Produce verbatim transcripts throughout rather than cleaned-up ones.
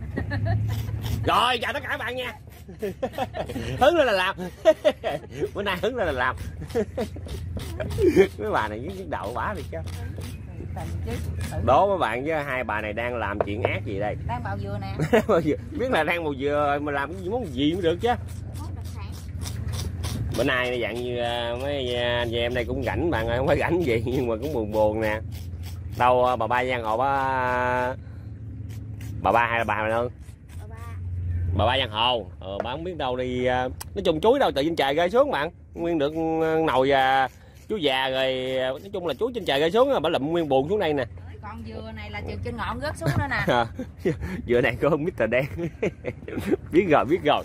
Rồi chào tất cả các bạn nha. Hứng lên là làm. Bữa nay hứng lên là làm. Mấy bà này với chiếc đầu bả đi chứ. Đố mấy bạn với hai bà này đang làm chuyện ác gì đây? Đang bào dừa nè. Biết là đang bào dừa mà làm cái gì món gì mới được chứ. Bữa nay dạng như mấy anh chị em đây cũng rảnh bạn ơi, không phải rảnh gì nhưng mà cũng buồn buồn nè. Đâu bà ba Giang Hồ bà bà ba hay là bà mày ơn? Bà ba. Bà ba Giang Hồ. Ờ, bà không biết đâu đi, nói chung chuối đâu tự trên trời rơi xuống bạn. Nguyên được nồi và chú già rồi, nói chung là chuối trên trời rơi xuống bà lụm nguyên buồn xuống đây nè. Còn dừa này là chừng trên ngọn rớt xuống nữa nè. Dừa này có mít đen. Biết rồi, biết rồi.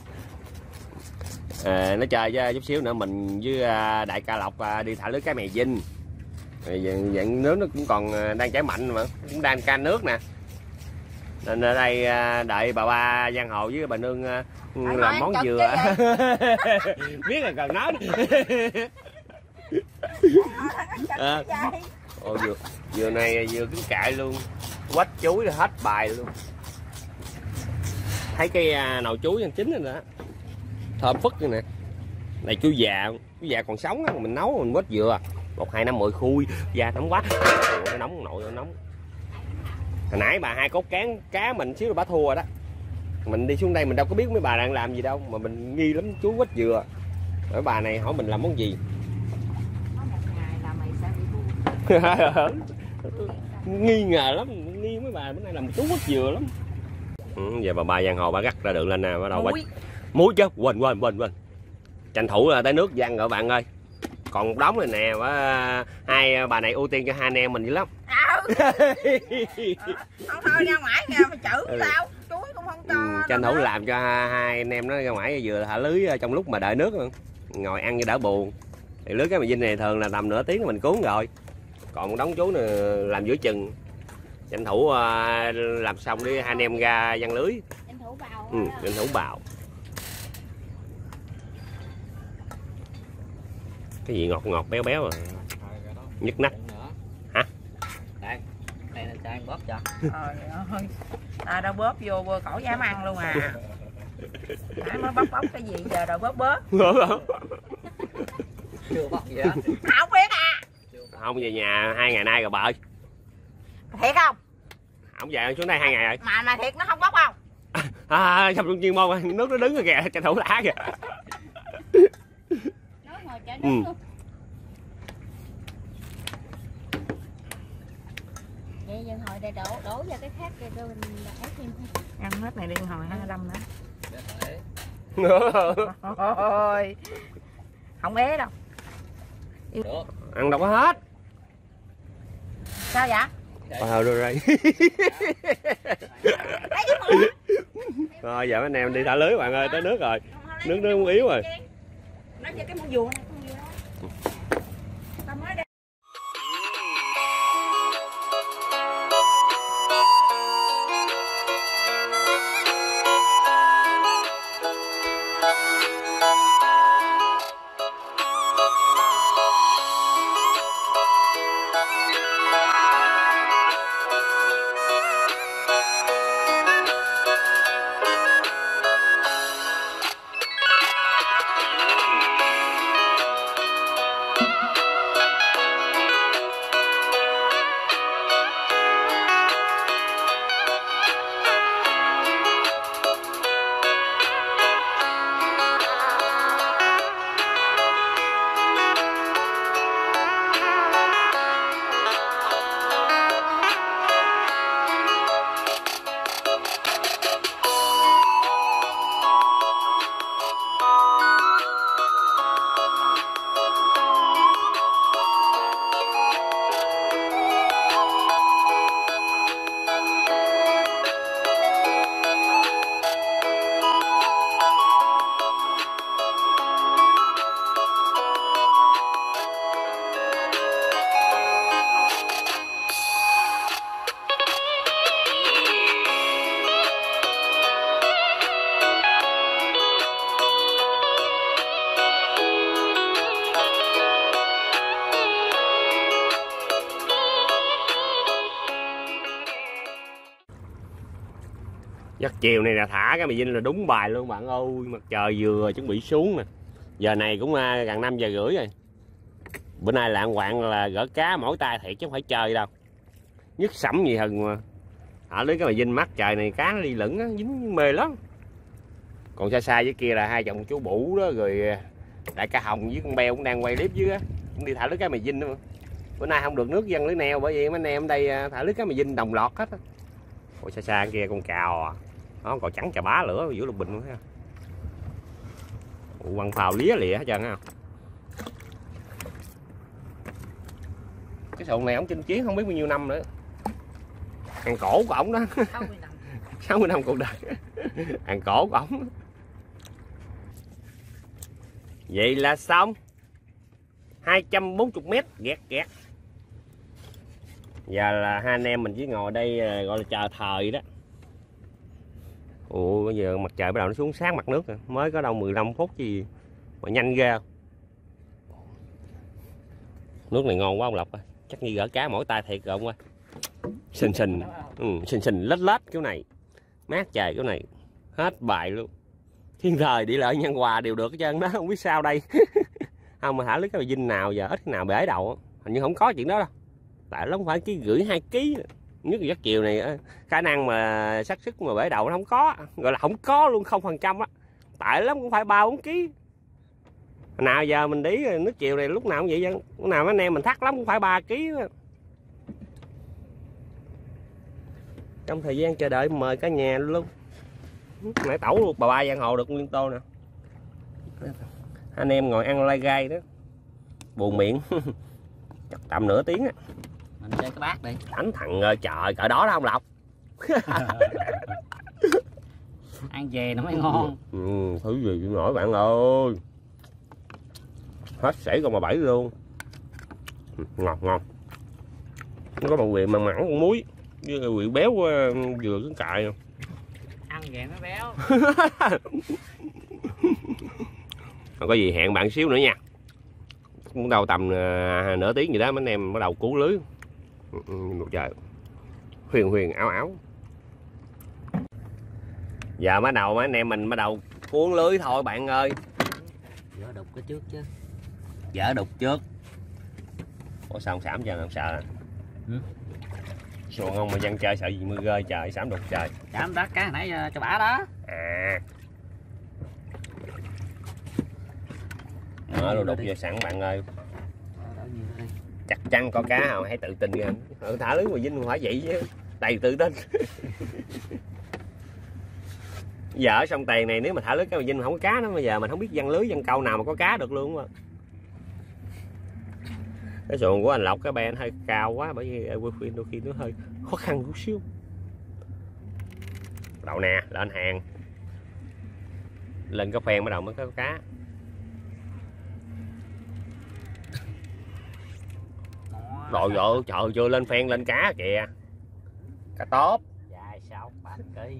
À, nó chơi với chút xíu nữa mình với đại ca Lộc đi thả lưới cá mè Vinh. Dạng nước nó cũng còn đang chảy mạnh mà cũng đang can nước nè, nên ở đây đợi bà ba Giang Hồ với bà Nương làm nói món dừa. Biết là cần nói. À, ồ, dừa, dừa này dừa cứng cại luôn, quách chuối hết bài luôn. Thấy cái nồi chuối ăn chín rồi đó, thơm phức nữa nè. Này chú già, chú già còn sống á, mình nấu mình quết dừa một hai năm mười khui da nóng quá. Ủa, nó nóng, nội nó nóng. Hồi nãy bà hai cốt cán cá mình xíu rồi bà thua rồi đó. Mình đi xuống đây mình đâu có biết mấy bà đang làm gì đâu mà mình nghi lắm chú quết dừa. Hỏi bà này hỏi mình làm món gì. Nghi ngờ lắm, nghi mấy bà bữa nay làm chú quết dừa lắm. Ừ, giờ bà ba Giang Hồ bà gắt ra đường lên nè, bắt đầu muối. Muối chứ, quên quên quên quên. Tranh thủ là tới nước văng rồi bạn ơi. Còn một đống này nè, và hai bà này ưu tiên cho hai anh em mình dữ lắm. Ừ. Không thôi ra ngoài nha, mày chửi ừ. Tao, chuối cũng không cho. Ừ, tranh thủ làm cho hai anh em nó ra ngoài vừa thả lưới trong lúc mà đợi nước luôn. Ngồi ăn cho đỡ buồn. Thì lưới cái mè Vinh này thường là tầm nửa tiếng mình cuốn rồi. Còn một đống chuối này làm giữa chừng. Tranh thủ uh, làm xong đi hai anh em ra văng lưới. Tranh thủ bào. Ừ, tranh thủ bào. Cái gì ngọt ngọt béo béo à, nhức nách hả? Đây, đây là cho anh bóp cho. Trời ơi, à, đâu bóp vô cổ dám ăn luôn à. Nãy mới bóp bóp cái gì giờ rồi bóp bóp. Chưa bóp gì hết. Không biết à. Không về nhà hai ngày nay rồi bà ơi. Thiệt không? Không về xuống đây hai ngày rồi. Mà mà thiệt nó không bóp không? À, trong à, chuyên môn nước nó đứng rồi kìa, tranh thủ lá kìa. Ừ. Vậy dân hồi đây đổ đổ vào cái khác kia tôi mình ấy thêm ăn hết này đi hồi hai năm nữa. Ôi không ế đâu. Được. Ăn đâu có hết. Sao vậy? Ờ rồi rồi. Rồi giờ mấy anh em đi thả lưới bạn ơi, tới nước rồi. Nước nó cũng yếu rồi. Nói cho cái mua dùa này, con dùa đó. Tao mới đây. Giấc chiều này là thả cái mì Vinh là đúng bài luôn bạn ơi. Mặt trời vừa chuẩn bị xuống nè. Giờ này cũng gần năm giờ rưỡi rồi. Bữa nay lạng quạng là gỡ cá mỗi tay thiệt chứ không phải chơi đâu. Nhức sẩm gì hừng mà. Thả lưới cái mì Vinh mắt trời này cá nó đi lửng á, dính mê lắm. Còn xa xa dưới kia là hai chồng chú Bụ đó, rồi đại ca Hồng với con Beo cũng đang quay clip dưới á, cũng đi thả lưới cá mì Vinh nữa. Bữa nay không được nước dân lưới neo bởi vì mấy anh em ở đây thả lưới cá mì Vinh đồng loạt hết á. Ôi xa xa kia con cào à. Đó còn trắng chà bá lửa giữa lục bình luôn thấy không. Quăng phào lía lịa hết trơn á. Cái xuồng này ổng chinh chiến không biết bao nhiêu năm nữa. Hàng cổ của ổng đó. sáu mươi năm cuộc đời. Hàng cổ của ổng. Vậy là xong. hai trăm bốn mươi mét ghét ghét. Giờ là hai anh em mình chỉ ngồi đây gọi là chờ thời đó. Ủa bây giờ mặt trời bắt đầu nó xuống sát mặt nước rồi. Mới có đâu mười lăm phút gì mà nhanh ghê. Nước này ngon quá ông Lộc ơi. Chắc như gỡ cá mỗi tay thiệt rồi ông ơi. Xình xình, ừ, xình xình lết lết kiểu này. Mát trời kiểu này. Hết bài luôn. Thiên thời địa lợi nhân hòa đều được hết trơn đó, không biết sao đây. Không mà thả lưới cái mì Vinh nào giờ ít cái nào bể đầu. Hình như không có chuyện đó đâu. Tại nó không phải ký gửi hai ký. Nhất là giấc chiều này khả năng mà xác sức mà bể đầu nó không có, gọi là không có luôn, không phần trăm á. Tại lắm cũng phải ba bốn ký. Nào giờ mình đi nước chiều này lúc nào cũng vậy chứ. Lúc nào mấy anh em mình thắt lắm cũng phải ba ký. Trong thời gian chờ đợi mời cả nhà luôn. Nãy tẩu luôn bà ba giang hồ được nguyên tô nè. Anh em ngồi ăn lai gai đó. Buồn miệng. Chắc tầm nửa tiếng á. Mình chơi cái bát đi. Đánh thằng ơi trời, cỡ đó đó không Lộc. Ăn về nó mới ngon. Ừ, thứ gì chịu nổi bạn ơi. Hết sảy con bà bảy luôn. Ngọt ngon. Nó có một vị mặn mặn con muối với vị béo vừa cái cại. Ăn về nó béo. Còn có gì hẹn bạn xíu nữa nha. Cũng đâu tầm uh, nửa tiếng gì đó mấy anh em bắt đầu cứu lưới. Một trời huyền huyền áo áo. Giờ bắt đầu mấy anh em mình bắt đầu cuốn lưới thôi bạn ơi. Vợ đục cái trước chứ. Vợ đục trước. Ủa sao không xảm giờ không sợ? Ừ. Xuồng không mà dân chơi sợ gì mưa rơi trời xảm đục trời. Xảm đất cá nãy cho bả đó. À. Mở đồ đục giờ sẵn bạn ơi. Chắc chắn có cá không hãy tự tin ra. Ừ, thả lưới mà Vinh không phải vậy chứ. Đầy tự tin. Giờ ở sông Tiền này nếu mà thả lưới cái mà Vinh không có cá đó, bây giờ mình không biết văng lưới văng câu nào mà có cá được luôn á. Cái xuồng của anh Lộc cái ben hơi cao quá bởi vì quay phim đôi khi nó hơi khó khăn chút xíu. Đậu nè, lên hàng. Lên cái phen bắt đầu mới có cá. Rồi rồi trời chưa lên phen lên cá kìa. Cá tốt. Dài sáu ba ký.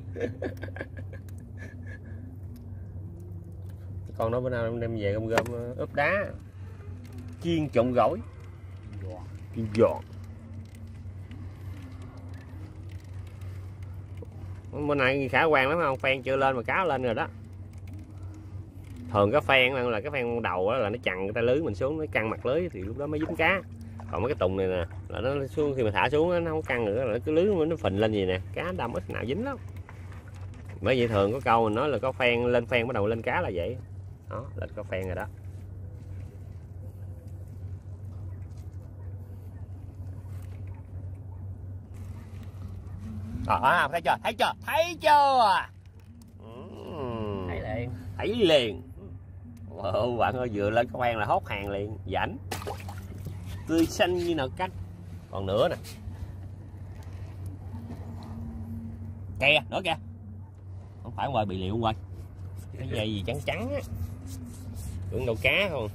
Con đó bữa nào em đem về gom gom ướp đá. Chiên trộn gỏi. Chiên giòn. Bữa nay khả quan lắm không? Phen chưa lên mà cá lên rồi đó. Thường cái phen là cái phen đầu đó là nó chằn cái tay lưới mình xuống, nó căng mặt lưới thì lúc đó mới dính cá. Còn mấy cái tùng này nè là nó xuống khi mà thả xuống nó không căng nữa là cái lưới nó phình lên gì nè, cá đâm ít nào dính lắm. Bởi vậy thường có câu mình nói là có phen lên phen bắt đầu lên cá là vậy. Đó, lên có phen rồi đó. À, thấy chưa? Thấy chưa? Thấy chưa? Uhm. Thấy liền. Thấy liền. Wow, bạn ơi vừa lên cái phen là hốt hàng liền, rảnh. Tươi xanh như nào cánh. Còn nữa nè. Kìa, nữa kìa. Không phải quay bị liệu quay. Cái dây gì trắng trắng á. Tưởng đâu cá không.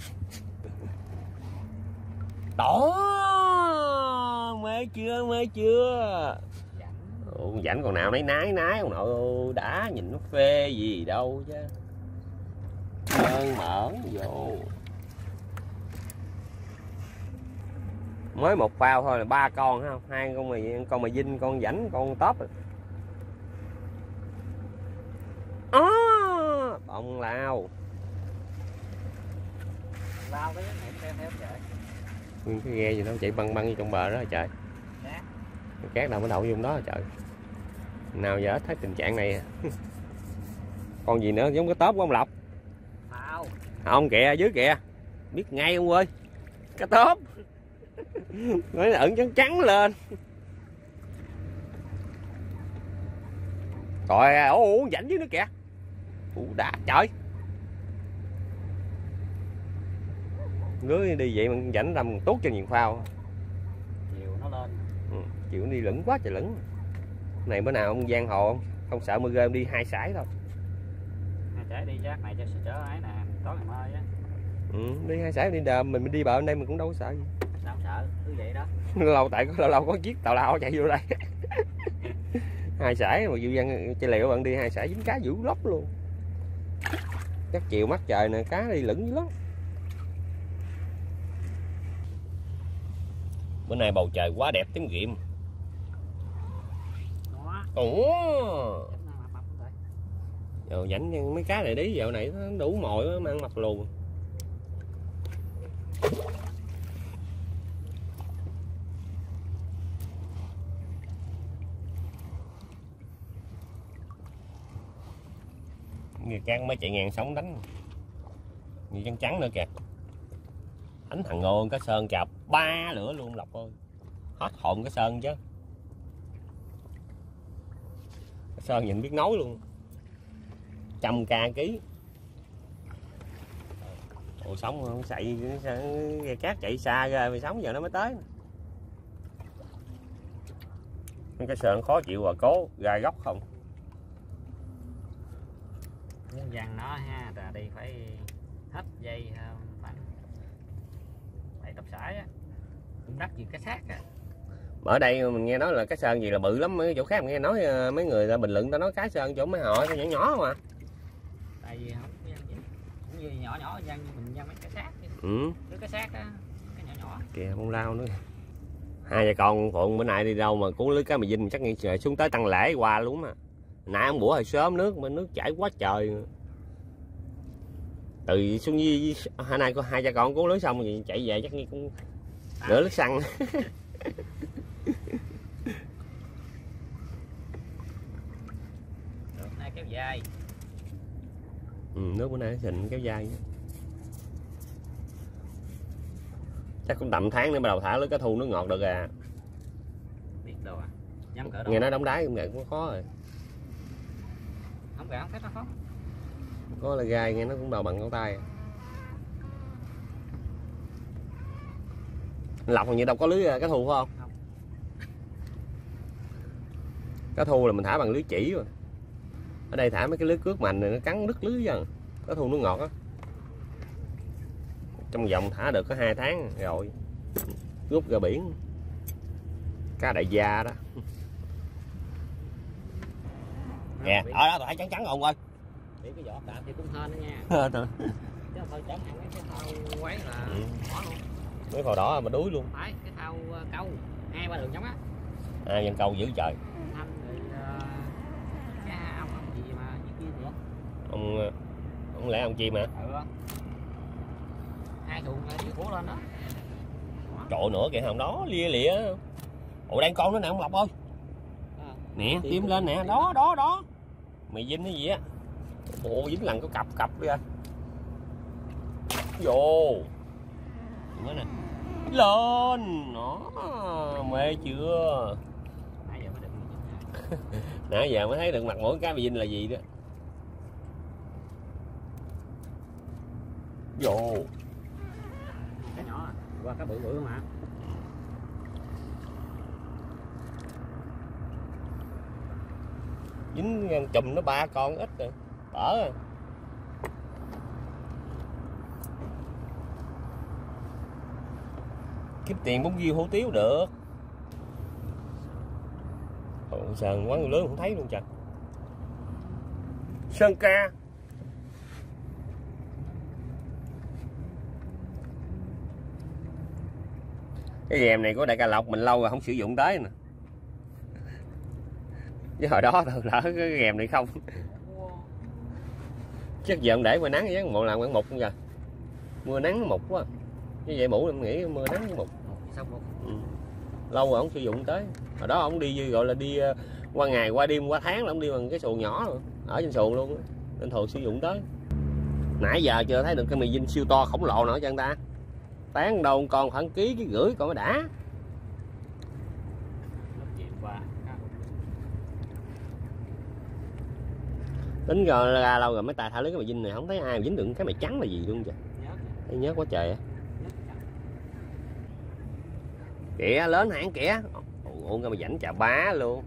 Đó. Mê chưa, mê chưa. Ủa, rảnh còn nào nấy nái nái còn nội đã nhìn nó phê gì đâu chứ. Mơn mởn vô. Mới một phao thôi là ba con không, hai con mà con mà Vinh, con rảnh, con top rồi. lao đấy này theo theo trời. Nguyên cái ghe gì nó chạy băng băng vô trong bờ đó rồi trời. Cát đâu mới đậu vô trong đó rồi trời. Nào giờ thấy tình trạng này. Con gì nữa giống cái tớp của ông Lộc. Sao? Không kìa dưới kìa. Biết ngay ông ơi. Cái tớp. Nó ẩn trắng trắng lên. Trời ơi, uống rảnh dưới nữa kìa. Ủa đã trời. Ngứa đi vậy mà rảnh đâm tốt cho nhiều phao. Chiều nó lên. Ừ, chịu đi lửng quá trời lửng. Này bữa nào ông giang hồ không? Không sợ mưa rơi đi hai sải thôi. Hai sải đi chắc này cho chở ấy nè, tối ngày mai á. Ừ, đi hai sải đi đờm mình đi bờ bên đây mình cũng đâu có sợ gì. Đâu sợ, cứ vậy đó. Lâu tại có lâu lâu có chiếc tàu lao chạy vô đây. Hai sải mà dụ dân chơi liệu bạn đi hai sải dính cá dữ lắm luôn. Chắc chiều mắt trời nè cá đi lửng dữ lắm. Bữa nay bầu trời quá đẹp tím ghim. Ủa. Rồi rảnh mấy cá này đi dạo này nó đủ mồi mà ăn mập lùn. Người cán mới chạy ngang sóng đánh. Như trắng trắng nữa kìa. Đánh thằng ngon cá sơn chọc ba lửa luôn Lộc ơi. Hết hồn cái sơn chứ. Cái sơn nhìn biết nói luôn. Trăm ca ký. Ồ sống không sậy ghe cát chạy xa ra mà sống giờ nó mới tới. Cái sơn khó chịu và cố gai góc không. Muốn dằn nó ha, là đi phải hết dây khoảng bảy tập sải á. Cũng đắt gì cái xác à. Ở đây mình nghe nói là cái sơn gì là bự lắm, mấy chỗ khác mình nghe nói mấy người ta bình luận ta nói cái sơn chỗ mấy họ nhỏ nhỏ mà. Tại vì không cũng như nhỏ nhỏ dằn như mình dằn mấy cái xác chứ. Ừ. Cái cái xác á, cái nhỏ nhỏ. Kìa bông lao nữa. Hai vợ con Phượng bữa nay đi đâu mà cuốn lưới cá mì Vinh chắc nghe trời xuống tới Tăng Lễ qua luôn mà. Nãy ông bữa hồi sớm nước mà nước chảy quá trời. Từ xuống với hai nay có hai cha con cuốn lưới xong rồi chạy về chắc nghe cũng à. Nửa lít xăng. Nước nay kéo dài. Ừ, nước bữa nay xịn kéo dài. Chắc cũng tầm tháng nữa bắt đầu thả lưới cá thu nước ngọt được à. Biết đâu à. Nhắm cỡ đâu. Nghe nói đóng đáy cũng cũng khó rồi. Không gà không phép nó khó. Có là gai nghe nó cũng đầu bằng ngón tay. Lộc hình như đâu có lưới cá thu phải không? Không. Cá thu là mình thả bằng lưới chỉ rồi. Ở đây thả mấy cái lưới cước mành này nó cắn đứt lưới dần. Cá thu nó ngọt á. Trong vòng thả được có hai tháng rồi rút ra biển. Cá đại gia đó. Nè, ở đó tôi thấy trắng trắng không ơi. Để cái vỏ tạm thì cũng hên đó nha. Chứ thôi trắng hẳn cái thau quấy là ừ. Bỏ luôn. Mấy phò đỏ mà đuối luôn. Phải, cái thau câu hai ba đường giống á. À dân câu dữ trời. Thanh rồi uh, cái ông, ông gì mà gì kia vậy? Ông ông lẽ ông chim hả? Ừ. Hai thùng đi cuốn lên đó. Trội nữa kìa thằng đó lia lịa. Ủa đang con nữa nè ông Lộc ơi. À, nè tim lên nè, đó đó đó. Mày Vinh cái gì á. Ồ dính lần có cặp cặp ra. Vô. Nữa nè. Lên nó mê chưa. Nãy giờ mới được. Nãy giờ mới thấy được mặt mũi cá mì Vinh là gì đó. Vô. Cái nhỏ qua cái bự bự mà. Dính chùm nó ba con ít rồi. Tở rồi. Kiếm tiền bún riêu hủ tiếu được. Ồ, sờn quán lớn không thấy luôn trời. Sơn ca. Cái ghèm này của Đại Ca Lộc mình lâu rồi không sử dụng tới nè. Chứ hồi đó thôi lỡ cái ghèm này không. Chắc giờ ông để ngoài nắng với một làm khoảng một cũng giờ. Mưa nắng nó mục quá. Như vậy mũ em nghĩ mưa nắng nó mục. Ừ. Lâu rồi ông sử dụng tới. Hồi đó ông đi gọi là đi qua ngày qua đêm qua tháng là ông đi bằng cái xuồng nhỏ rồi. Ở trên xuồng luôn. Nên thường sử dụng tới. Nãy giờ chưa thấy được cái mì dinh siêu to khổng lồ nữa cho anh ta. Tán đâu còn khoảng ký cái rưỡi còn mới đã. Tính rồi ra lâu rồi mấy tài thả lưới cái mì dinh này không thấy ai dính được cái mày trắng là gì luôn vậy. Thấy nhớ quá trời á. Kìa lớn hãng kìa. Ủa cái mày rảnh chà bá luôn.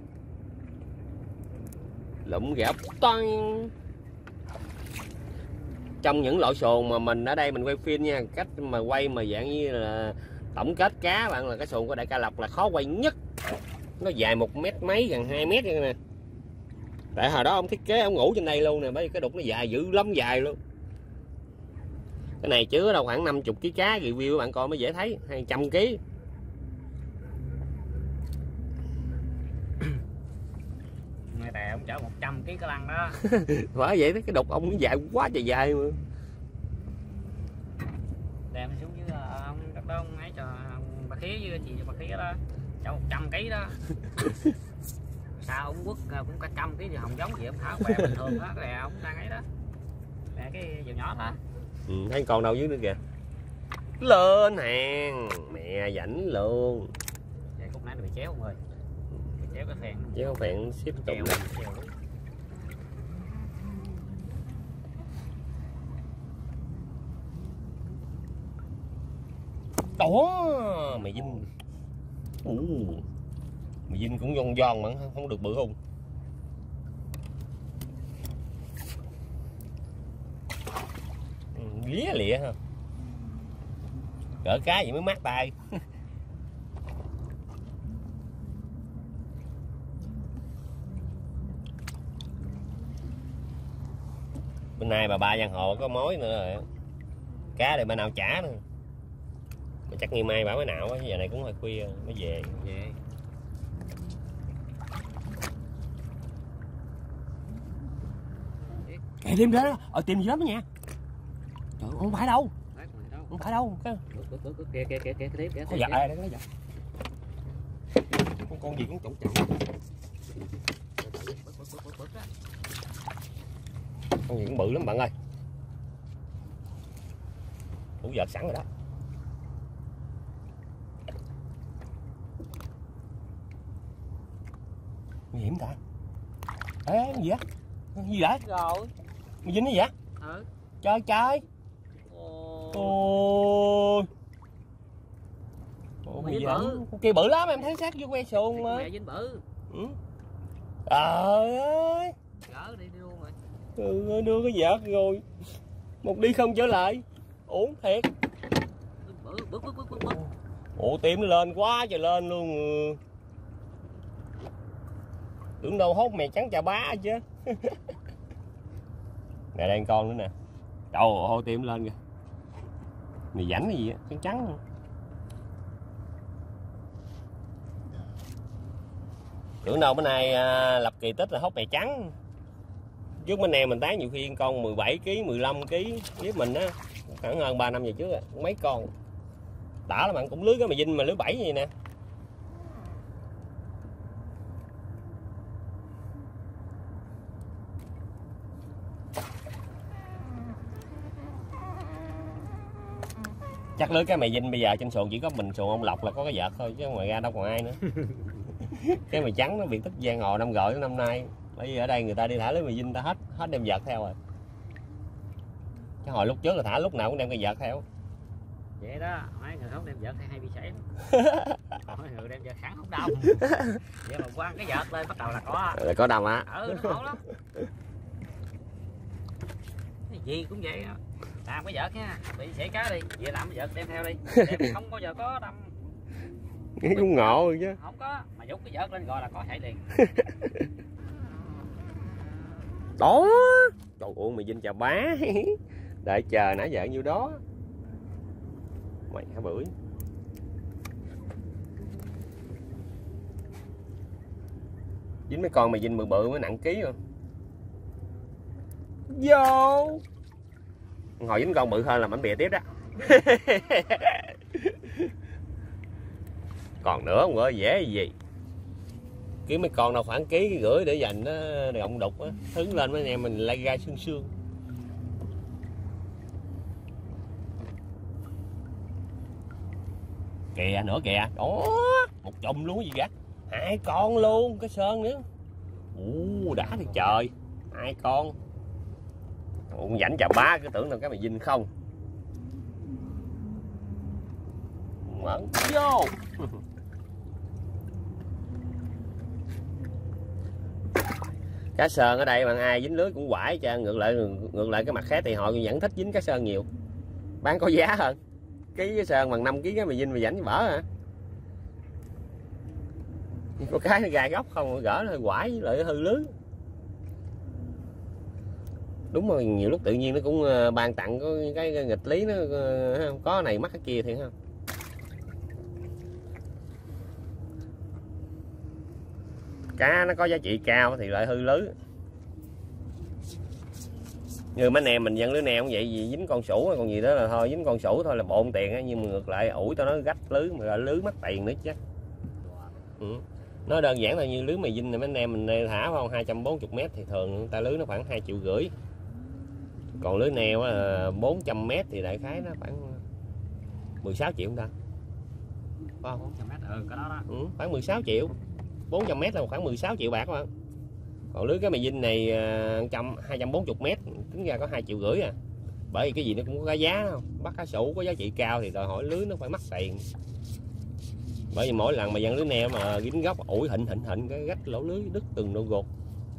Lụm ghẹp toan. Trong những loại xuồng mà mình ở đây mình quay phim nha, cách mà quay mà dạng như là tổng kết cá bạn là cái xuồng của Đại Ca Lộc là khó quay nhất. Nó dài một mét mấy gần hai mét vậy nè. Tại hồi đó ông thiết kế ông ngủ trên đây luôn nè, bởi vì cái đục nó dài dữ lắm dài luôn. Cái này chứa đâu khoảng năm mươi ký cá, review các bạn coi mới dễ thấy, hai trăm ký. Ngay tè ông chở một trăm ký cá lăng đó. Phải vậy đó, cái đục ông nó dài quá trời dài mà. Đem xuống với ông đất đó ông ấy cho bà khía với chị bà khía đó. Chở một trăm ký đó. Sao ông Quốc cũng cả trăm ký thì không giống gì ông thả bè bình thường đó, cái bè ông đang ấy đó. Bè cái dèo nhỏ đó. Ừ, thấy con đâu dưới nữa kìa. Lên hàng, mẹ rảnh luôn. Vậy khúc nãy nó bị chéo ông ơi. Bị chéo cái phèn. Chéo phèn xếp tụng lên. Đó, mày dinh. Uh, mày dinh cũng giòn giòn mà không được bự không. Lía lịa ha. Cỡ cá gì mới mát tay. Bên này bà ba giang hồ có mối nữa rồi. Cá để bà nào trả nữa. Mà chắc ngày mai bảo mới nào á, giờ này cũng hơi khuya mới về. Về. Kìa tìm ra đó, ờ tìm gì lắm đó nha. Trời, không phải đâu. Không phải đâu. Cái... Kìa kìa kìa kìa kìa. Có vợ đây, có vợ. Con con gì cũng chổng chổng. Con gì cũng bự lắm bạn ơi. Đủ vợt sẵn rồi đó. Nguy hiểm ta. Ê, cái gì á? Cái gì vậy? Rồi. Mày dính cái gì vậy? Ừ. Trời trời. Ồ. Ôi. Ủa mày bự. Con kia bự lắm em thấy sát vô que xuồng mà. Mẹ dính bự. Ừ. Trời ơi. Gỡ đi đi luôn rồi. Ừ, đưa cái vợt rồi. Một đi không trở lại. Uổng thiệt. Bự bự bự bự bự. Ủa tim nó lên quá trời lên luôn. Tưởng đâu hốt mè trắng chà bá chứ. Nè đang con nữa nè. Trời ơi hô tim lên kìa. Mày rảnh cái gì á, trắng trắng không? Tưởng đâu bữa nay à, lập kỳ tích là hốt mè trắng. Trước bên này mình tán nhiều khi con mười bảy ký, mười lăm ký với mình á, khoảng hơn ba năm về trước á, mấy con. Đã là bạn cũng lưới cái mày dinh mà lưới bảy gì nè. Chắc lưới cái mày dinh bây giờ trên xuồng chỉ có mình xuồng ông Lộc là có cái vợt thôi chứ ngoài ra đâu còn ai nữa. Cái mày trắng nó biệt tích giang hồ năm gọi năm nay. Bởi vì ở đây người ta đi thả lưới mày dinh ta hết hết đem vợt theo rồi. Cái hồi lúc trước là thả lúc nào cũng đem cái vợt theo. Vậy đó, mấy người không đem vợt hay hay bị sảy. Mấy người đem vợt sẵn không đông. Vậy mà quăng cái vợt lên bắt đầu là có. Là có đầm á. Ừ, nó khổ lắm. Cái gì cũng vậy á. Làm cái vợt nha, bị sảy cá đi, về làm cái vợt đem theo đi. Đem không bao giờ có đâm. Nghe cũng ngộ rồi chứ. Không có, mà dút cái vợt lên gọi là có sảy liền. Đó. Trời ơi mày dinh chà bá. Đợi chờ nãy giờ nhiêu đó. Mày hả bưởi. Dính mấy con mày dinh bự bự mới nặng ký rồi. Vô. Hồi dính con bự hơn là bánh bìa tiếp đó. Còn nữa không có dễ gì. Kiếm mấy con nào khoảng ký rưỡi để dành nó động đục á, hứng lên mấy anh em mình lai gai xương xương. Kìa nữa kìa, đó một chùm luôn gì cả, hai con luôn, cái sơn nữa. Ú đã thì trời, hai con. Ủa rảnh chà bá cứ tưởng là cái mày dinh không. Mở vô. Cá sơn ở đây bằng ai dính lưới cũng quải cho, ngược lại ngược lại cái mặt khác thì họ vẫn thích dính cá sơn nhiều, bán có giá hơn. Ký cái sơn bằng năm ký cái mày dinh mày rảnh bở hả? Có cái nó gai góc không, gỡ nó hơi quải với lại hư lưới. Đúng rồi, nhiều lúc tự nhiên nó cũng ban tặng có cái nghịch lý, nó có này mắc cái kia thì không. Cá nó có giá trị cao thì lại hư lưới. Như mấy anh em mình dân lưới neo cũng vậy, gì dính con sủ còn gì đó là thôi, dính con sủ thôi là bộn tiền á, nhưng mà ngược lại ủi tao nói gách lưới mà lưới mất tiền nữa chứ. Ừ. Nó đơn giản là như lưới mày dinh này mấy anh em mình thả không hai trăm bốn mươi mét thì thường người ta lưới nó khoảng hai triệu rưỡi. Còn lưới neo là bốn trăm mét thì đại khái nó khoảng mười sáu triệu không ta? Phải không? bốn trăm mét ừ, cái đó đó. Ừ, khoảng mười sáu triệu. bốn trăm mét là khoảng mười sáu triệu bạc các bạn. Còn lưới cái mày dinh này hai trăm bốn mươi mét tính ra có hai triệu rưỡi à. Bởi vì cái gì nó cũng có cái giá không? Bắt cá sủ có giá trị cao thì đòi hỏi lưới nó phải mắc tiền. Bởi vì mỗi lần mà dặn lưới neo mà dính góc ủi hịnh hịnh hịnh cái gách lỗ lưới đứt từng độ gột.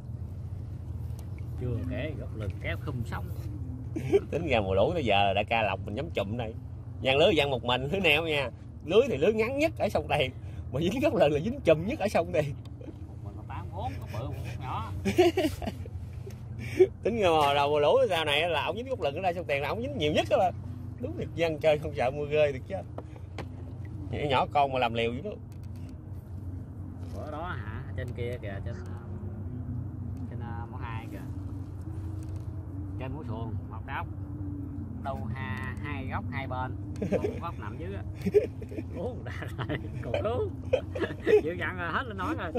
Chưa kể góc lưng kéo khum xong. Tính ra mùa lũ tới giờ đại ca lọc mình nhắm chụm đây. Dàn lưới dặn một mình lưới neo nha. Lưới thì lưới ngắn nhất ở sông Tiền, mà dính góc lần là dính chùm nhất ở sông Tiền. Mình còn tám bốn bự một nhỏ. Tính ra mà đầu mùa lũ sau này là ông dính góc lần ở đây sông Tiền là ông dính nhiều nhất đó mà. Đúng thiệt dân chơi không sợ mưa rơi được chứ. Những nhỏ con mà làm liều vậy đó. Bữa đó hả, trên kia kìa, trên trên uh, mỏ hai kìa, trên mũi xuồng một góc đâu ha, hai góc hai bên, một góc nằm dưới á. Lú đã rồi, còn lú dữ dằn rồi, hết lên nói rồi.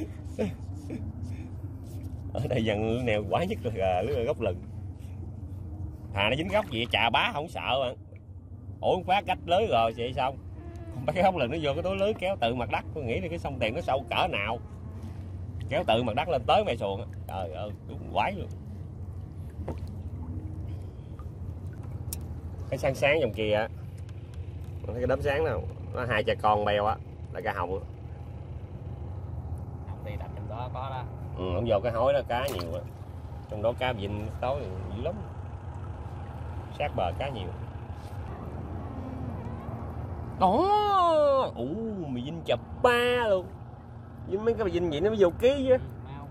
Ở đây dần lưới neo quá nhất là lưới góc lừng. Thà nó dính góc gì chà bá không sợ bạn. Ủa phát cách lưới rồi vậy xong. Còn mấy cái góc lừng nó vô cái túi lưới kéo từ mặt đất, tôi nghĩ là cái sông Tiền nó sâu cỡ nào. Kéo từ mặt đất lên tới mày xuồng. Trời ơi, đúng quái luôn. Cái sáng sáng dòng kia á, thấy cái đốm sáng nào, nó hai cha con beo á, là cá hồng. Hồng đi đập trong đó có đó. Ừ, không vô cái hối đó cá nhiều á. Trong đó cá vịnh tối dữ lắm. Sát bờ cá nhiều. Đó, ủ mì dinh chập ba luôn. Dính mấy cái mì dinh vậy nó mới vô ký chứ.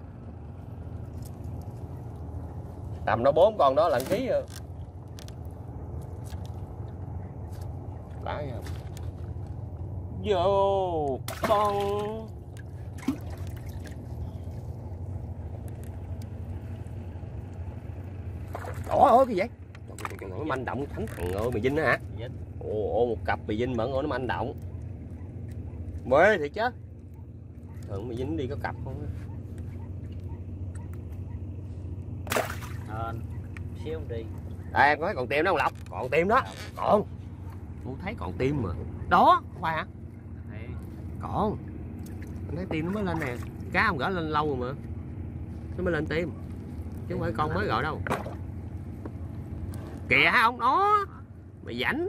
Tầm nó bốn con đó lận ký rồi. Đã không? Vô con. Ủa ủa cái gì vậy? Nó manh động thánh thằng ơi, mì dinh đó hả? Ồ, ồ một cặp mì dinh mà ngồi nó manh động. Mê thiệt chứ. Thường mì dinh đi có cặp không? Ờ, xíu không đi. À, em có thấy còn tim đó không Lộc? Còn tim đó. Còn. Tôi thấy còn tim mà. Đó, không phải hả? Thì... Còn. Anh thấy tim nó mới lên nè. Cá không gỡ lên lâu rồi mà. Nó mới lên tim. Chứ không phải con mới gọi đâu. Kìa hả ông đó. Mày rảnh.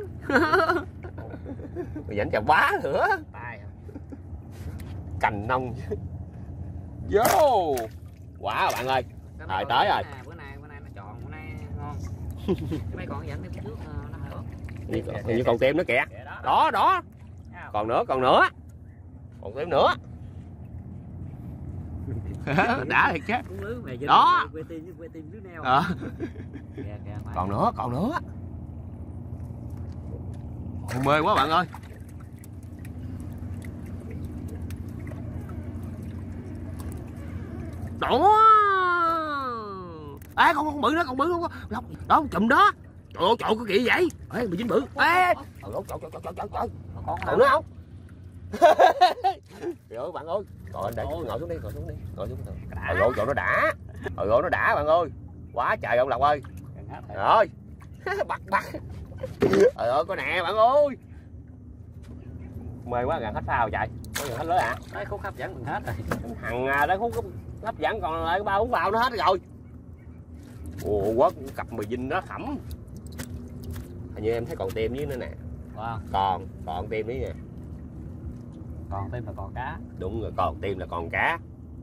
Mày rảnh chà bá nữa. Tay không? Cành nông. Vô. Quả wow, bạn ơi. Rồi tới rồi. Bữa nay bữa nay nó tròn, bữa nay ngon. Mấy con dẫn đi trước nó hơi ớt. Như còn tim nữa kìa. Đó, đó đó. Còn nữa, còn nữa. Còn tim nữa. Đã thiệt chứ. Đó. Quê tim với quê tim lưới neo. À. Còn nữa, còn nữa. Còn mê quá bạn ơi. Đó. À, con con bự đó, con bự luôn. Đó, đó chùm đó. Trời ơi, trời có kỹ vậy. Ê, mày dính bự. Ê. Trời ơi, trời trời trời trời trời. Còn nữa không? Trời ơi bạn ơi. Rồi anh để ngồi xuống đi, ngồi xuống đi, ngồi xuống đi. Trời ơi, trời nó đã. Trời ơi nó đã bạn ơi. Quá trời ông Lộc ơi. Rồi. Bắt bắt. Trời ơi có nè bạn ơi. Mê quá gần hết phao chạy. Có gần hết lưới hả? Đấy khúc hấp dẫn mình hết rồi. Thằng đó khúc hấp dẫn còn lại ba bốn vào nó hết rồi. Ồ quá cặp mì dinh nó khẩm. Hình như em thấy còn tem với nữa nè. Wow. Còn, còn tem đấy nè. Còn tim là còn cá. Đúng rồi, còn tim là còn cá.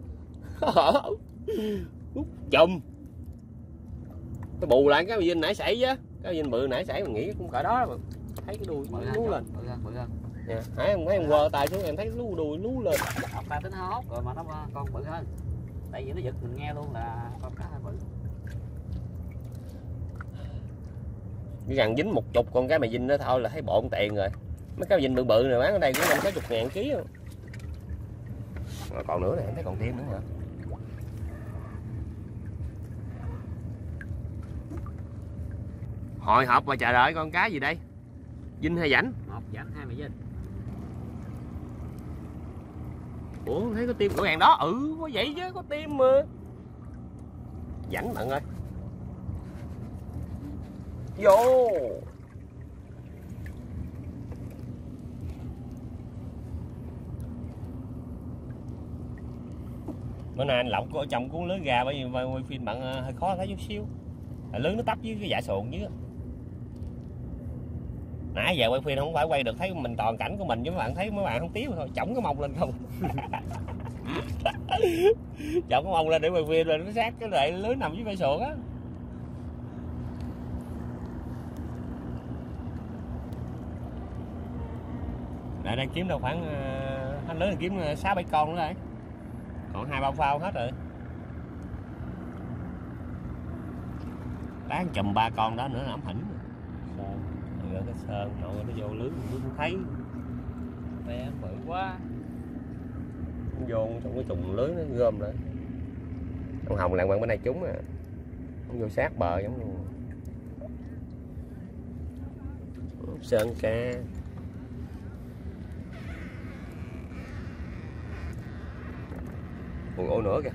Chùm. Cái bù lại cái mì dinh nãy xảy chứ. Cái dinh bự nãy xảy mình nghĩ cũng cỡ đó mà. Thấy cái đuôi nó lú lên. Bự hơn, bự hơn. Nè, hãy em thấy em quơ tay xuống em thấy lú đuôi lú lên. Ông ta tính hốt rồi mà nó con bự hơn. Tại vì nó giật mình nghe luôn là con cá bự. Chỉ cần dính một chục con cá mè dinh đó thôi là thấy bộn tiền rồi. Mấy cá dinh bự bự này bán ở đây cũng năm sáu chục ngàn ký không. Rồi còn nữa này em thấy còn thêm nữa hả? Hồi hộp và chờ đợi con cá gì đây? Dinh hay rảnh? Một rảnh hai mè dinh. Ủa thấy có tim cửa hàng đó. Ừ có vậy chứ có tim mà. Rảnh bạn ơi. Vô. Bữa nay anh Lộc có chồng cuốn lưới gà bởi vì quay phim bạn hơi khó thấy chút xíu. Lưới nó tấp với cái dạ xuồng dưới. Nãy giờ quay phim không phải quay được thấy mình toàn cảnh của mình chứ mấy bạn thấy mấy bạn không tiếc thôi, chổng cái mông lên không. Chổng cái mông lên để quay phim rồi nó sát cái lại lưới nằm dưới vai xuồng á. Lại đang kiếm đâu khoảng anh lưới kiếm sáu bảy con nữa đây. Còn hai ba phao hết rồi. Đáng chùm ba con đó nữa là ấm hỉnh. Sơn, rồi cái sơn nội nó vô lưới nó không thấy. Bé bự quá. Nó vô trong cái trùng lưới nó gom lại. Con hồng lạng quạng bên này trúng à. Nó vô sát bờ giống luôn. Sơn ca. Còn ổ nữa kìa.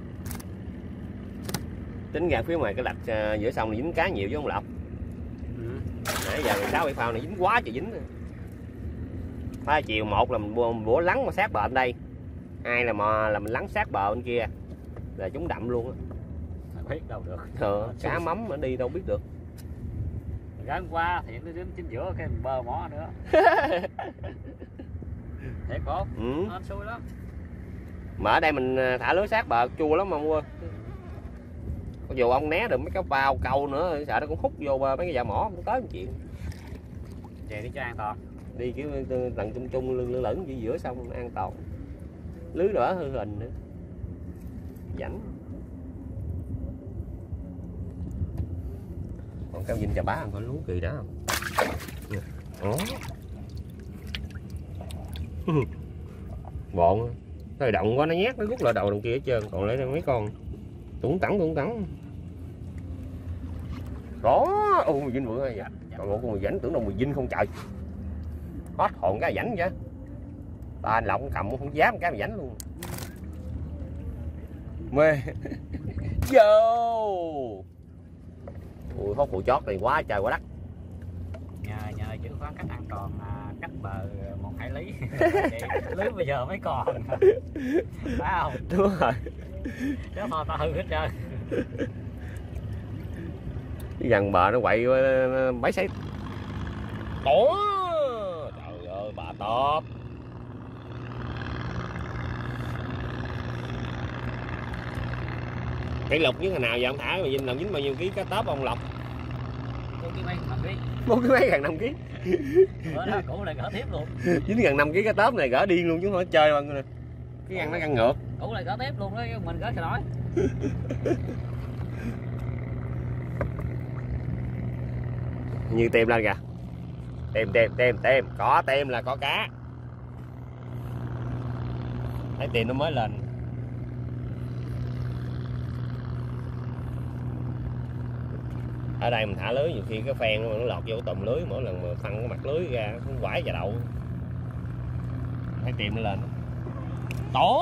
Tính ra phía ngoài cái lạch uh, giữa sông này dính cá nhiều chứ không Lộc. Ừ. Nãy giờ sáu bảy phao này dính quá trời dính. Phá chiều một là mình bủa lắng mà sát bờ bên đây. Hai là mà là mình lắng sát bờ bên kia. Là chúng đậm luôn á. Không biết đâu được. Ờ, cá mắm nó đi đâu biết được. Gắn qua thì nó dính chính giữa cái bờ mỏ nữa. Thiệt không? Ừ. Nó xui lắm. Mà ở đây mình thả lưới sát bờ chua lắm mà mua. Có dù ông né được mấy cái bao câu nữa sợ nó cũng hút vô mấy cái dạ mỏ cũng tới một chuyện. Về đi cho an toàn. Đi kiểu lần chung chung lưng lửng giữa giữa sông an toàn. Lưới đỡ hư hình nữa. Rảnh. Còn cao dinh Chà Bá không có lú kỳ đó không? Ủa? Bộn. Thời động quá nó nhát nó rút lại đầu đồng kia hết trơn, còn lấy mấy con tủng tẳng tủng tẳng. Đó, ô mày dinh bự hay vậy? Còn một con mày rảnh tưởng đâu mày dinh không trời. Hết hồn cái rảnh chứ. Ta anh Lộc cầm không dám cái mày rảnh luôn. Mê. Vô. Ui hốt phụ chót này quá trời quá đất. Nhờ nhờ chữ khoán cách an toàn à, cách bờ một hải lý. Lưới bây giờ mới còn. Phải không? Đúng rồi. Chứ thôi ta hư hết trơn. Cái gần bờ nó quậy bấy sấy. Đó. Trời ơi bà top. Cái lục với ngày nào giờ ông thả mà Vinh làm dính bao nhiêu ký cá tớp ông Lộc? Bốn ký mấy, năm ký. Bốn ký mấy gần năm ký. Bữa đó cũ lại gỡ tiếp luôn. Dính gần năm ký cá tớp này gỡ điên luôn chứ không phải chơi bằng nè. Cái ăn nó căng ngược. Cũ lại gỡ tiếp luôn đó, mình gỡ sao nổi. Như tem lên kìa. Tem tem tem tem, có tem là có cá. Thấy tiền nó mới lên. ở đây mình thả lưới nhiều khi cái phen nó lọt vô tùm lưới, mỗi lần mà phân cái mặt lưới ra cũng quải và đậu phải tìm nó lên tổ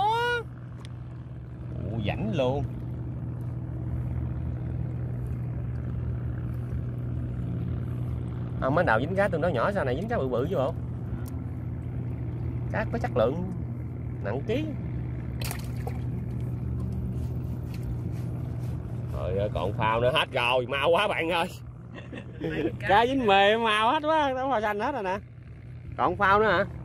rảnh luôn. À, mới đầu dính cá tương đối nhỏ, sau này dính cá bự bự chứ bộ. Cá có chất lượng, nặng ký. Trời ơi, còn phao nữa hết rồi, mau quá bạn ơi. Cá dính mề màu hết quá, nó màu xanh hết rồi nè. Còn phao nữa hả?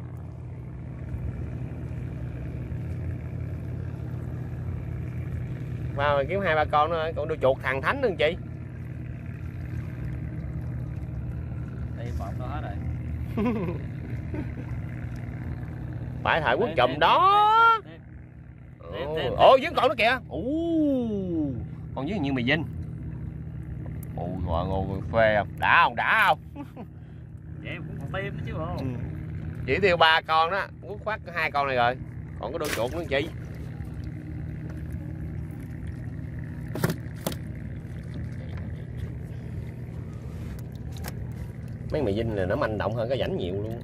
Phao rồi kiếm hai ba con nữa, còn đuôi chuột thằng thánh nữa chị. Hết rồi. Phải thời quốc chùm đó. Ồ, dưới còn nó kìa. Ồ, còn dưới nhiều mì dinh. Ôi gọi ngồi phê không? Đã không? Đã không? Vậy cũng còn tim chứ bộ. Ừ. Chỉ tiêu ba con đó, quốc khoát hai con này rồi. Còn có đôi chuột nữa chị. Mấy mì dinh này nó manh động hơn cái rảnh nhiều luôn.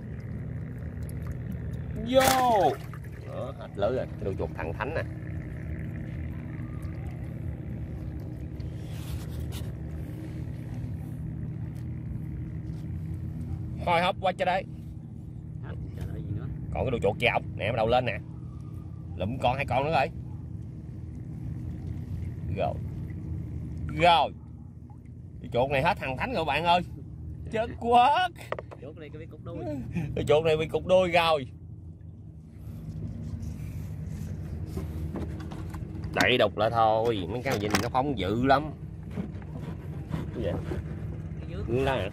Vô đó, hết lưới rồi, cái đôi chuột thằng thánh nè. Hồi hộp qua cho đây. Còn cái đôi chuột chào nè, bắt đầu lên nè. Lụm con hai con nữa rồi. Rồi rồi cái chuột này hết thằng thánh rồi bạn ơi. Chết quá. Chuột này bị cục đuôi. Cái chuột này bị cục đuôi rồi. Đẩy đục lại thôi, mấy cái gì nó phóng dữ lắm. Cái gì vậy? Cái đó hả?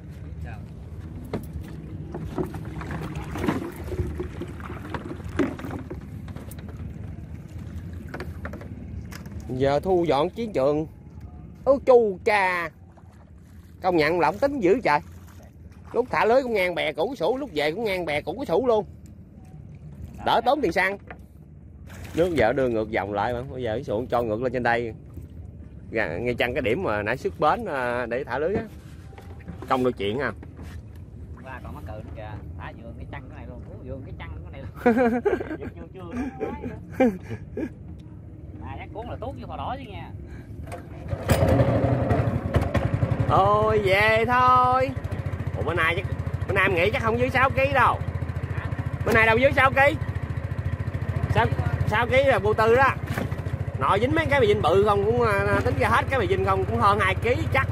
Giờ thu dọn chiến trường. Ô chu cha. Công nhận lỏng tính dữ trời. Lúc thả lưới cũng ngang bè cũ sủ, lúc về cũng ngang bè cũ sủ luôn. Đỡ tốn tiền xăng. Nước vợ đưa ngược dòng lại mà, bây giờ cái xuồng cho ngược lên trên đây. Ngay chăng cái điểm mà nãy xuất bến để thả lưới á. Công đôi chuyện không? Qua còn mắc cừ nữa kìa, thả vườn cái chăn cái này luôn, vườn cái chăn cái này luôn. Chưa chưa chưa. À nhắc cuốn là tốt với phò đỏ chứ nha. Thôi về thôi. Ủa bữa nay chắc bữa nay em nghĩ chắc không dưới sáu ký đâu. Bữa nay đâu dưới sáu ký. Sao sáu ký là vô tư đó. Nội dính mấy cái mì dinh bự không cũng tính ra hết cái mì dinh không cũng hơn hai ký chắc.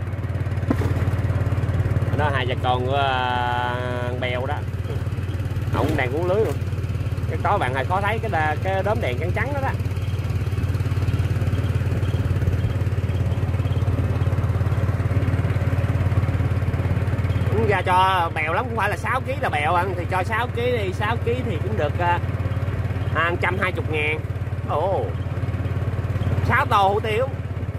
Đó hai cha con của uh, bèo đó. Ông đang cuốn lưới luôn. Cái tối bạn hơi khó thấy cái đà, cái đốm đèn trắng trắng đó đó. Ra cho bèo lắm cũng phải là sáu ký là bèo ăn thì cho sáu ký đi, sáu ký thì cũng được uh, một trăm hai mươi ngàn. Ồ sáu tô hủ tiếu.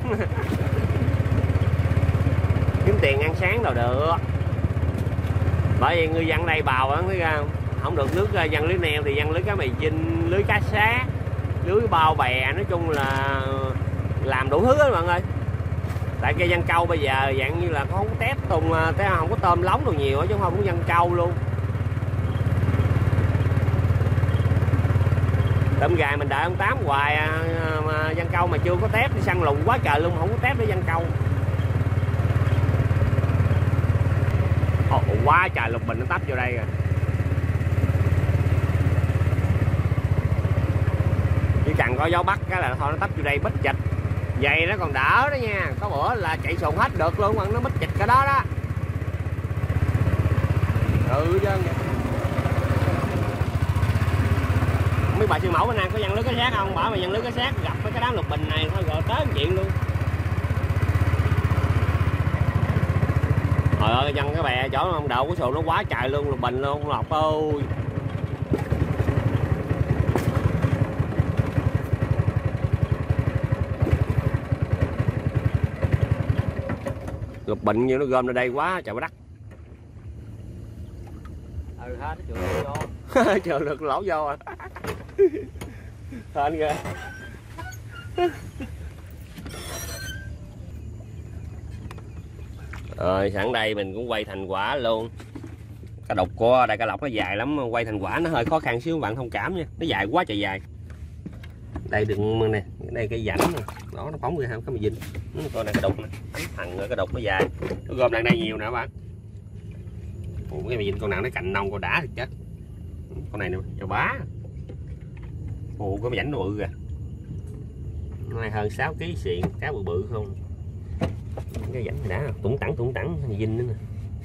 Kiếm tiền ăn sáng đâu được. Bởi vì người dân đây bào á, thấy không? Không được nước dân lưới neo thì dân lưới cá mì dinh, lưới cá sát, lưới bao bè, nói chung là làm đủ thứ đó mọi người. Tại cây dân câu bây giờ dạng như là không có tép tùng, không có tôm lóng đồ nhiều chứ không có dân câu luôn. Tôm gài mình đợi ông Tám hoài mà dân câu mà chưa có tép đi săn lùng quá trời luôn, không có tép để dân câu. Ồ, quá trời lục bình nó tấp vô đây rồi. Chỉ cần có gió bắc cái là thôi nó tấp vô đây bít chịch. Vậy nó còn đỡ đó nha. Có bữa là chạy xuồng hết được luôn mà nó bít chịch cái đó đó. Ừ chứ. Không biết bà sư mẫu bên này có dân lưới cá sát không? Bảo mà dân lưới cá sát gặp với cái đám lục bình này thôi rồi tới chuyện luôn. Trời ơi dân cái bè chỗ ông đậu cái xuồng nó quá trời luôn, lục bình luôn Lộc ơi. Lục bình như nó gom ra đây quá trời đất. Ừ ha, nó chừa vô. Chừa được lỗ vô à. Hên kìa. Rồi sẵn đây mình cũng quay thành quả luôn. Cá đục của đại ca lộc nó dài lắm, quay thành quả nó hơi khó khăn xíu, bạn thông cảm nha, nó dài quá trời dài. Đây đừng nè, đây cái rãnh nè, đó nó phóng ra không có mì dinh. Coi này cái đục nè, thằng cái đục nó dài, nó gom đằng đây nhiều nè bạn. Ủa, cái mì dinh con nào nó cạnh nông con đã thì chết. Con này nè, chào bá. Ồ, có rãnh nó bự kìa. Nó này hơn sáu ký xịn, cá bự bự không. Cái rãnh này đã, tủng tẳng tủng tẳng mì dinh nữa nè.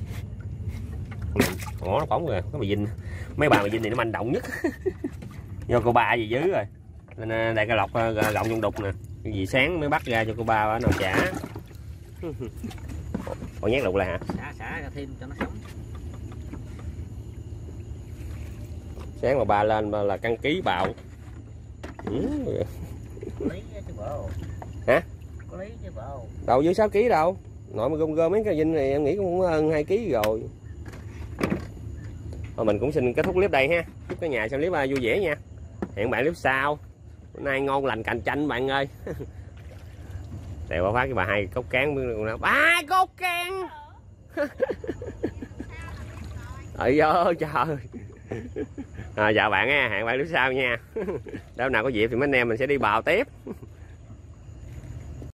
Ủa nó phóng rồi, có mì dinh. Mấy bà mì dinh này nó manh động nhất. Do cô ba gì dữ rồi. Nên đại ca lộc gọng trong đục nè. Cái gì sáng mới bắt ra cho cô ba nó trả. Còn nhát đục là hả? Xả xả ra thêm cho nó sống. Sáng mà ba lên là căng ký bạo. Ừ. Có lý chứ bộ. Hả? Có lý chứ bộ. Đâu dưới sáu ký đâu. Nội mà gom gom mấy cái dinh này em nghĩ cũng hơn hai ký rồi. Thôi mình cũng xin kết thúc clip đây ha. Chúc cả nhà xem clip vui vẻ nha. Hẹn bạn clip sau. Bữa nay ngon lành cạnh tranh bạn ơi. Để bà phát cái bà hai cốc cán ba cốc can. Ơi ơi trời. À, chào bạn nha, hẹn bạn clip sau nha. Đâu nào có dịp thì mấy anh em mình sẽ đi bào tiếp.